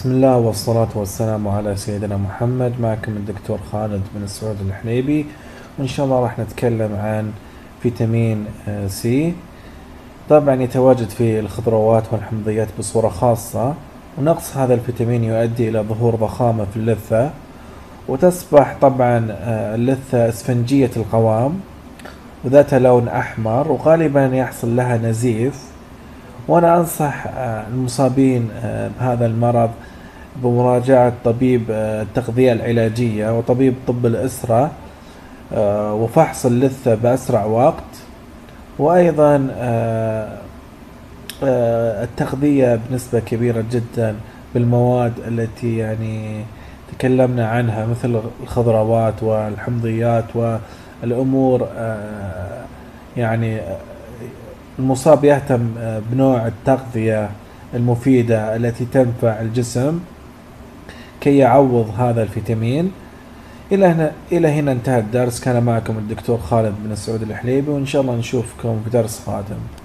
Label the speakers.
Speaker 1: بسم الله والصلاة والسلام على سيدنا محمد. معكم الدكتور خالد بن سعود الحليبي، وإن شاء الله راح نتكلم عن فيتامين سي. طبعا يتواجد في الخضروات والحمضيات بصورة خاصة، ونقص هذا الفيتامين يؤدي إلى ظهور ضخامة في اللثة، وتصبح طبعا اللثة اسفنجية القوام وذات لون أحمر، وغالبا يحصل لها نزيف. وأنا أنصح المصابين بهذا المرض بمراجعة طبيب التغذية العلاجية وطبيب طب الأسرة، وفحص اللثة بأسرع وقت. وأيضا التغذية بنسبة كبيرة جدا بالمواد التي تكلمنا عنها، مثل الخضروات والحمضيات والأمور. يعني المصاب يهتم بنوع التغذية المفيدة التي تنفع الجسم كي يعوض هذا الفيتامين. إلى هنا انتهى الدرس. كان معكم الدكتور خالد بن سعود الحليبي، وإن شاء الله نشوفكم في درس قادم.